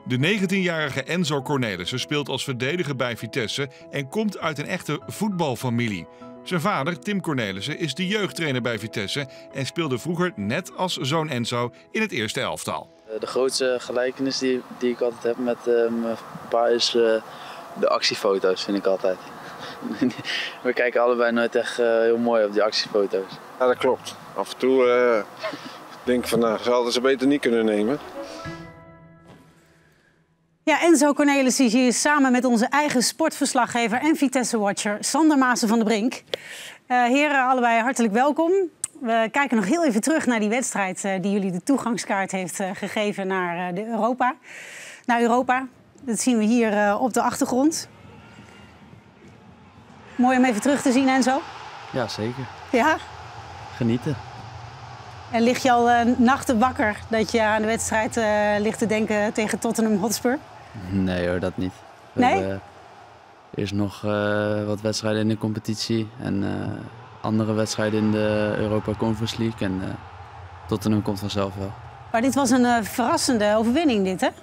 De 19-jarige Enzo Cornelissen speelt als verdediger bij Vitesse en komt uit een echte voetbalfamilie. Zijn vader, Tim Cornelissen, is de jeugdtrainer bij Vitesse en speelde vroeger net als zoon Enzo in het eerste elftal. De grootste gelijkenis die ik altijd heb met mijn pa is de actiefoto's, vind ik altijd. We kijken allebei nooit echt heel mooi op die actiefoto's. Ja, dat klopt. Af en toe denk ik van, nou, ze hadden ze beter niet kunnen nemen. Ja, Enzo Cornelissen is hier samen met onze eigen sportverslaggever en Vitesse-watcher Sander Maassen van der Brink. Heren, allebei hartelijk welkom. We kijken nog heel even terug naar die wedstrijd die jullie de toegangskaart heeft gegeven naar Europa. Dat zien we hier op de achtergrond. Mooi om even terug te zien, Enzo. Ja, zeker. Ja? Genieten. En lig je al nachten wakker dat je aan de wedstrijd ligt te denken tegen Tottenham Hotspur? Nee hoor, dat niet. We hebben eerst nog wat wedstrijden in de competitie en andere wedstrijden in de Europa Conference League. En Tottenham komt vanzelf wel. Maar dit was een verrassende overwinning, dit, hè?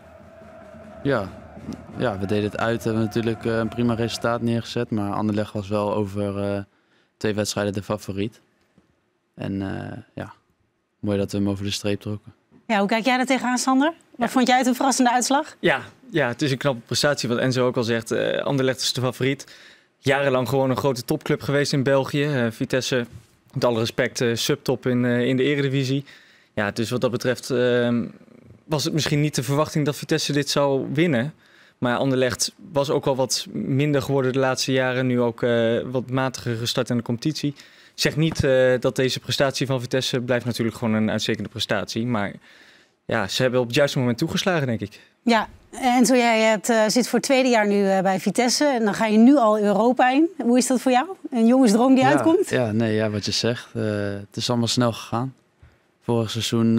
Ja, we deden het uit. We hebben natuurlijk een prima resultaat neergezet. Maar Anderlecht was wel over 2 wedstrijden de favoriet. En ja, mooi dat we hem over de streep trokken. Ja, hoe kijk jij daar tegenaan, Sander? Wat vond jij het een verrassende uitslag? Ja, het is een knappe prestatie, wat Enzo ook al zegt. Anderlecht is de favoriet. Jarenlang gewoon een grote topclub geweest in België. Vitesse, met alle respect, subtop in de Eredivisie. Ja, dus wat dat betreft was het misschien niet de verwachting dat Vitesse dit zou winnen. Maar Anderlecht was ook al wat minder geworden de laatste jaren. Nu ook wat matiger gestart in de competitie. Ik zeg niet dat deze prestatie van Vitesse blijft natuurlijk gewoon een uitstekende prestatie. Maar ja, ze hebben op het juiste moment toegeslagen, denk ik. Ja, Enzo, jij zit voor het tweede jaar nu bij Vitesse. En dan ga je nu al Europa in. Hoe is dat voor jou? Een jongensdroom die uitkomt? Ja, wat je zegt. Het is allemaal snel gegaan. Vorig seizoen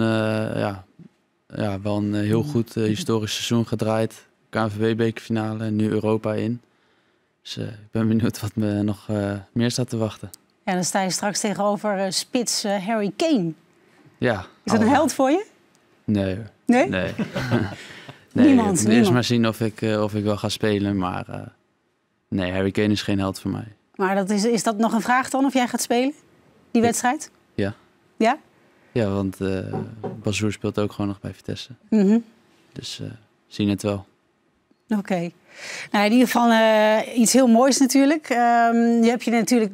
wel een heel goed historisch seizoen gedraaid. KNVB-bekerfinale en nu Europa in. Dus ik ben benieuwd wat me nog meer staat te wachten. Ja, dan sta je straks tegenover spits Harry Kane. Ja. Is dat een held voor je? Nee. Nee? Nee. Niemand. Eerst maar zien of ik wel ga spelen. Maar nee, Harry Kane is geen held voor mij. Maar is dat nog een vraag dan, of jij gaat spelen? Die wedstrijd? Ja. Ja? Ja, want Bazoer speelt ook gewoon nog bij Vitesse. Dus zien het wel. Oké. Nou, in ieder geval iets heel moois natuurlijk. Nu heb je natuurlijk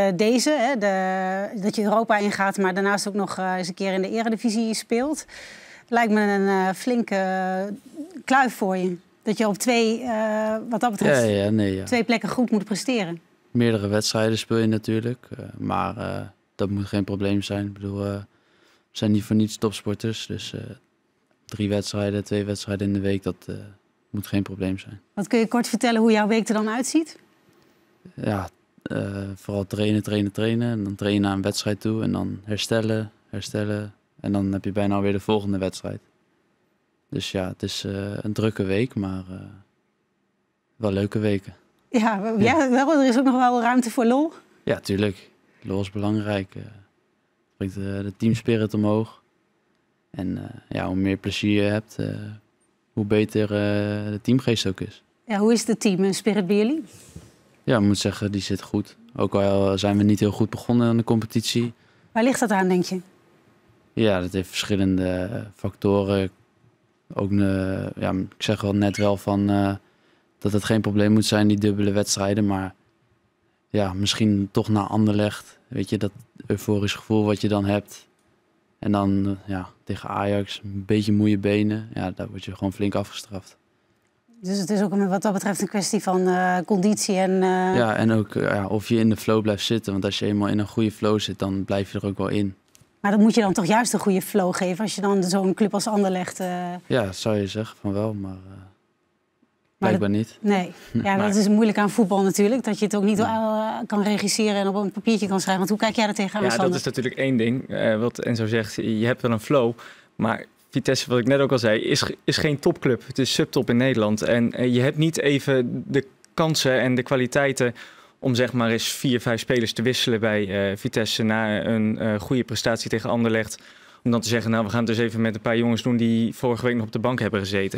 dat je Europa ingaat, maar daarnaast ook nog eens een keer in de Eredivisie speelt. Lijkt me een flinke kluif voor je. Dat je op wat dat betreft, 2 plekken goed moet presteren. Meerdere wedstrijden speel je natuurlijk, maar dat moet geen probleem zijn. Ik bedoel, we zijn niet voor niets topsporters, dus 3 wedstrijden, 2 wedstrijden in de week, dat moet geen probleem zijn. Wat kun je kort vertellen hoe jouw week er dan uitziet? Ja, vooral trainen. En dan trainen naar een wedstrijd toe. En dan herstellen. En dan heb je bijna alweer de volgende wedstrijd. Dus ja, het is een drukke week, maar wel leuke weken. Ja, er is ook nog wel ruimte voor lol? Ja, tuurlijk. Lol is belangrijk. Brengt de teamspirit omhoog. En hoe meer plezier je hebt, hoe beter de teamgeest ook is. Ja, hoe is de teamspirit bij jullie? Ja, ik moet zeggen, die zit goed. Ook al zijn we niet heel goed begonnen aan de competitie. Waar ligt dat aan, denk je? Ja, dat heeft verschillende factoren. Ook, ik zeg wel net wel van dat het geen probleem moet zijn, die dubbele wedstrijden. Maar ja, misschien toch naar Anderlecht. Weet je, dat euforisch gevoel wat je dan hebt. En dan tegen Ajax, een beetje moeie benen. Ja, daar word je gewoon flink afgestraft. Dus het is ook wat dat betreft een kwestie van conditie en... Ja, en ook of je in de flow blijft zitten. Want als je eenmaal in een goede flow zit, dan blijf je er ook wel in. Maar dat moet je dan toch juist een goede flow geven als je dan zo'n club als Anderlecht... Ja, zou je zeggen van wel, maar blijkbaar niet. Nee, ja, dat is moeilijk aan voetbal natuurlijk. Dat je het ook niet kan regisseren en op een papiertje kan schrijven. Want hoe kijk jij er tegenaan, Sander? Ja, dat is natuurlijk één ding. Wat Enzo zegt, je hebt wel een flow. Maar Vitesse, wat ik net ook al zei, is geen topclub. Het is subtop in Nederland. En je hebt niet even de kansen en de kwaliteiten om zeg maar eens 4, 5 spelers te wisselen bij Vitesse na een goede prestatie tegen Anderlecht. Om dan te zeggen, nou, we gaan het dus even met een paar jongens doen die vorige week nog op de bank hebben gezeten.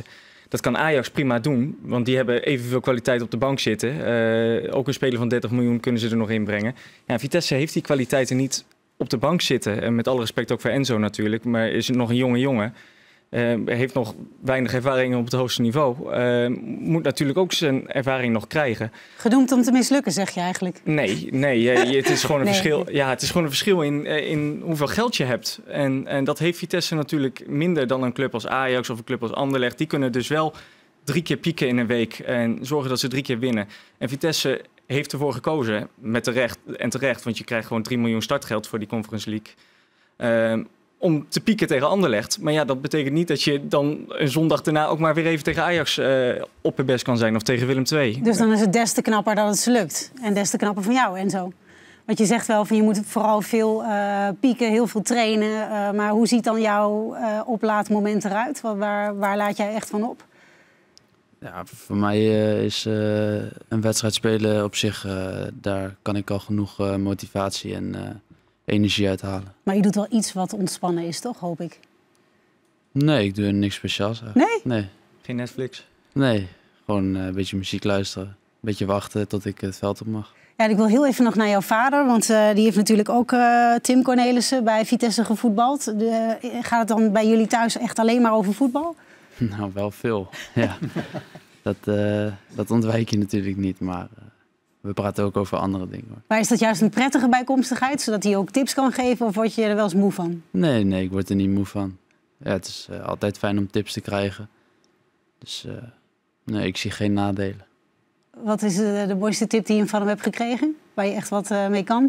Dat kan Ajax prima doen, want die hebben evenveel kwaliteit op de bank zitten. Ook een speler van 30 miljoen kunnen ze er nog in brengen. Ja, Vitesse heeft die kwaliteiten niet op de bank zitten. En met alle respect ook voor Enzo natuurlijk, maar is nog een jonge jongen. Heeft nog weinig ervaring op het hoogste niveau. Moet natuurlijk ook zijn ervaring nog krijgen. Gedoemd om te mislukken, zeg je eigenlijk? Nee, het is gewoon een verschil. Ja, het is gewoon een verschil in hoeveel geld je hebt. En dat heeft Vitesse natuurlijk minder dan een club als Ajax of een club als Anderlecht. Die kunnen dus wel 3 keer pieken in een week en zorgen dat ze 3 keer winnen. En Vitesse heeft ervoor gekozen, met terecht, want je krijgt gewoon 3 miljoen startgeld voor die Conference League. Om te pieken tegen Anderlecht. Maar ja, dat betekent niet dat je dan een zondag daarna ook maar weer even tegen Ajax op het best kan zijn of tegen Willem II. Dus dan is het des te knapper dat het ze lukt. En des te knapper van jou en zo. Want je zegt wel van je moet vooral veel pieken, heel veel trainen. Maar hoe ziet dan jouw oplaadmoment eruit? Waar laat jij echt van op? Ja, voor mij is een wedstrijd spelen op zich, daar kan ik al genoeg motivatie en energie uithalen. Maar je doet wel iets wat ontspannen is, toch, hoop ik? Nee, ik doe niks speciaals eigenlijk. Nee? Geen Netflix? Nee, gewoon een beetje muziek luisteren. Een beetje wachten tot ik het veld op mag. Ja, en ik wil heel even nog naar jouw vader, want die heeft natuurlijk ook Tim Cornelissen bij Vitesse gevoetbald. Gaat het dan bij jullie thuis echt alleen maar over voetbal? Nou, wel veel, ja. Dat ontwijk je natuurlijk niet, maar we praten ook over andere dingen. Hoor. Maar is dat juist een prettige bijkomstigheid, zodat hij ook tips kan geven of word je er wel eens moe van? Nee, ik word er niet moe van. Ja, het is altijd fijn om tips te krijgen. Dus nee, ik zie geen nadelen. Wat is de mooiste tip die je van hem hebt gekregen? Waar je echt wat mee kan?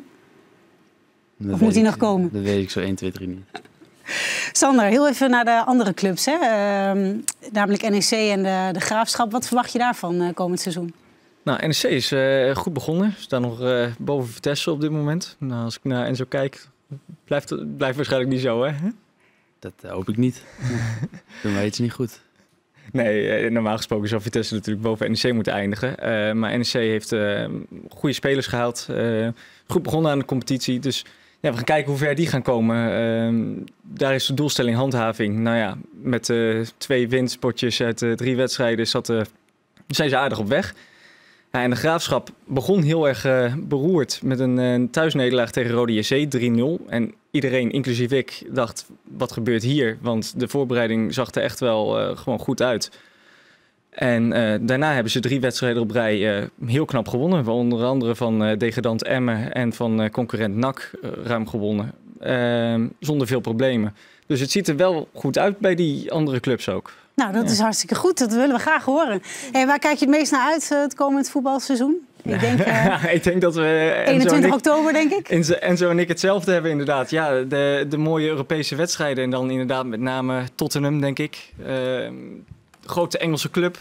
Of moet hij nog komen? Dat weet ik zo 1, 2, 3 niet. Sander, heel even naar de andere clubs. Hè? Namelijk NEC en de Graafschap. Wat verwacht je daarvan komend seizoen? Nou, NEC is goed begonnen. Ze staan nog boven Vitesse op dit moment. Nou, als ik naar Enzo kijk, blijft waarschijnlijk niet zo, hè? Dat hoop ik niet. Doen wij iets niet goed. Nee, normaal gesproken zou Vitesse natuurlijk boven NEC moeten eindigen. Maar NEC heeft goede spelers gehaald. Goed begonnen aan de competitie. Dus ja, we gaan kijken hoe ver die gaan komen. Daar is de doelstelling handhaving. Nou ja, met 2 winstpotjes uit 3 wedstrijden zijn ze aardig op weg. Ja, en de Graafschap begon heel erg beroerd met een thuisnederlaag tegen Rode JC, 3-0. En iedereen, inclusief ik, dacht, wat gebeurt hier? Want de voorbereiding zag er echt wel gewoon goed uit. En daarna hebben ze 3 wedstrijden op rij heel knap gewonnen. Onder andere van degradant Emmen en van concurrent NAC ruim gewonnen. Zonder veel problemen. Dus het ziet er wel goed uit bij die andere clubs ook. Nou, dat is hartstikke goed. Dat willen we graag horen. Hey, waar kijk je het meest naar uit het komend voetbalseizoen? Ik denk, ik denk dat we 21 oktober, denk ik. Enzo en ik hetzelfde hebben inderdaad. Ja, de mooie Europese wedstrijden. En dan inderdaad met name Tottenham, denk ik. Grote Engelse club.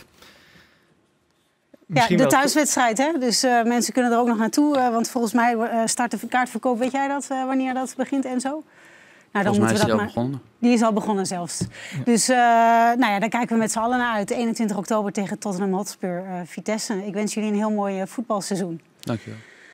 Misschien de thuiswedstrijd, hè? Dus mensen kunnen er ook nog naartoe. Want volgens mij start de kaartverkoop. Weet jij dat, wanneer dat begint, Enzo? Nou, dan volgens mij is die al begonnen. Die is al begonnen zelfs. Ja. Dus nou ja, daar kijken we met z'n allen naar uit. 21 oktober tegen Tottenham Hotspur, Vitesse. Ik wens jullie een heel mooi voetbalseizoen. Dank je wel.